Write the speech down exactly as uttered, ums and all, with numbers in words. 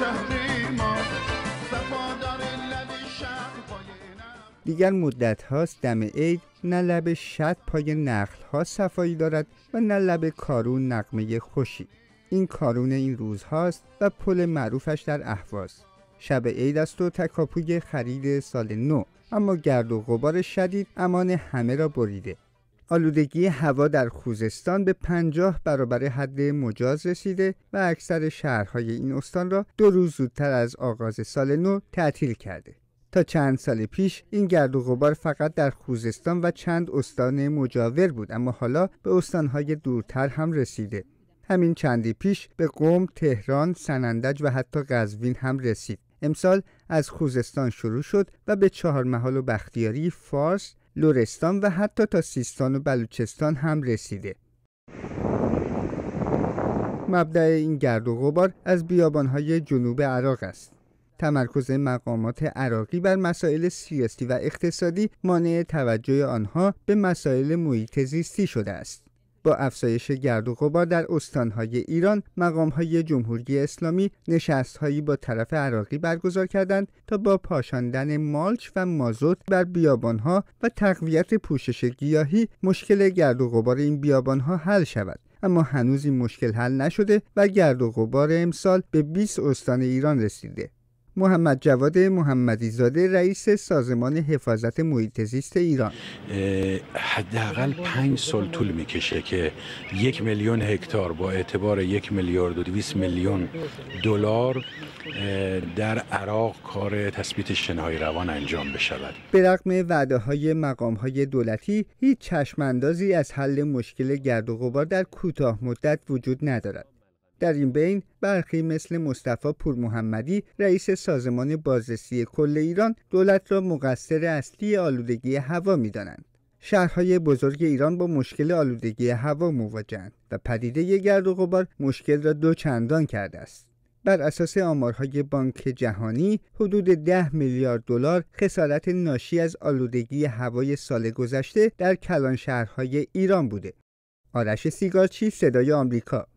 دیگر مدت هاست دم عید نه لب شط پای نخل ها صفایی دارد و نه لب کارون نغمه خوشی. این کارون این روز هاست و پل معروفش در اهواز. شب عید است و تکاپوی خرید سال نو، اما گرد و غبار شدید امان همه را بریده. آلودگی هوا در خوزستان به پنجاه برابر حد مجاز رسیده و اکثر شهرهای این استان را دو روز زودتر از آغاز سال نو تعطیل کرده. تا چند سال پیش این گرد و غبار فقط در خوزستان و چند استان مجاور بود، اما حالا به استانهای دورتر هم رسیده. همین چندی پیش به قم، تهران، سنندج و حتی قزوین هم رسید. امسال از خوزستان شروع شد و به چهارمحال و بختیاری، فارس، لرستان و حتی تا سیستان و بلوچستان هم رسیده. مبدأ این گرد و غبار از بیابانهای جنوب عراق است. تمرکز مقامات عراقی بر مسائل سیاسی و اقتصادی مانع توجه آنها به مسائل محیط زیستی شده است. با افزایش گرد و غبار در استانهای ایران، مقامهای جمهوری اسلامی نشست‌هایی با طرف عراقی برگزار کردند تا با پاشاندن مالچ و مازوت بر بیابانها و تقویت پوشش گیاهی مشکل گرد و غبار این بیابانها حل شود. اما هنوز این مشکل حل نشده و گرد و غبار امسال به بیست استان ایران رسیده. محمد جواد محمدی زاده رئیس سازمان حفاظت محیط زیست ایران: حداقل پنج سال طول میکشه که یک میلیون هکتار با اعتبار یک میلیارد و دویست میلیون دلار در عراق کار تثبیت شنهای روان انجام بشود. به رغم وعده های مقام های دولتی، هیچ چشم اندازی از حل مشکل گرد و غبار در کوتاه مدت وجود ندارد. در این بین برخی مثل مصطفی پورمحمدی رئیس سازمان بازرسی کل ایران دولت را مقصر اصلی آلودگی هوا می‌دانند. شهرهای بزرگ ایران با مشکل آلودگی هوا مواجه‌اند و پدیده گرد و غبار مشکل را دو چندان کرده است. بر اساس آمارهای بانک جهانی حدود ده میلیارد دلار خسارت ناشی از آلودگی هوای سال گذشته در کلان شهرهای ایران بوده. آرش سیگارچی، صدای آمریکا.